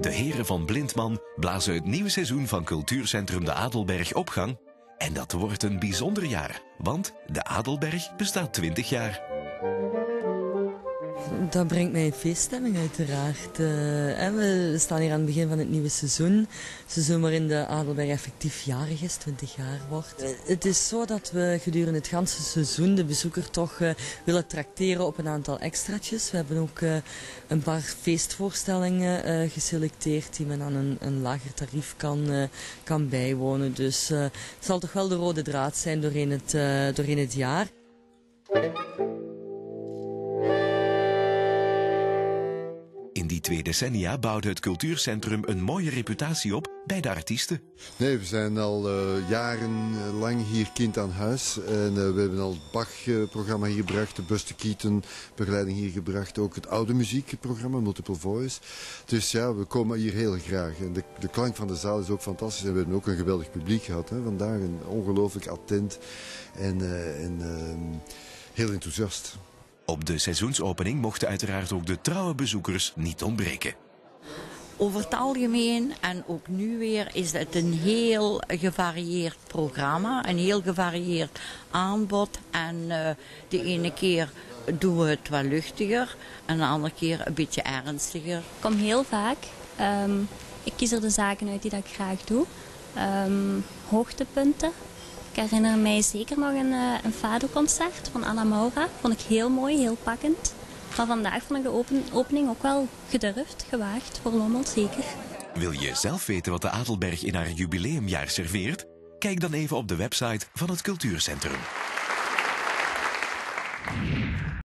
De heren van Blindman blazen het nieuwe seizoen van Cultuurcentrum de Adelberg op gang. En dat wordt een bijzonder jaar, want de Adelberg bestaat 20 jaar. Dat brengt mij in feeststemming uiteraard. We staan hier aan het begin van het nieuwe seizoen. Seizoen waarin de Adelberg effectief jarig is, 20 jaar wordt. Het is zo dat we gedurende het ganse seizoen de bezoeker toch willen trakteren op een aantal extraatjes. We hebben ook een paar feestvoorstellingen geselecteerd die men aan een lager tarief kan bijwonen. Dus het zal toch wel de rode draad zijn doorheen het jaar. In die 2 decennia bouwde het cultuurcentrum een mooie reputatie op bij de artiesten. Nee, we zijn al jarenlang hier kind aan huis. En we hebben al het Bach-programma hier gebracht, de Buster Keaton begeleiding hier gebracht. Ook het oude muziekprogramma, Multiple Voice. Dus ja, we komen hier heel graag. En de klank van de zaal is ook fantastisch. En we hebben ook een geweldig publiek gehad. Hè. Vandaag een ongelooflijk attent en heel enthousiast. Op de seizoensopening mochten uiteraard ook de trouwe bezoekers niet ontbreken. Over het algemeen en ook nu weer is het een heel gevarieerd programma, een heel gevarieerd aanbod. En de ene keer doen we het wat luchtiger en de andere keer een beetje ernstiger. Ik kom heel vaak. Ik kies er de zaken uit die dat ik graag doe. Hoogtepunten. Ik herinner mij zeker nog een Fado-concert van Anna Maura. Vond ik heel mooi, heel pakkend. Maar vandaag vond ik de opening ook wel gedurfd, gewaagd, voor Lommel zeker. Wil je zelf weten wat de Adelberg in haar jubileumjaar serveert? Kijk dan even op de website van het Cultuurcentrum.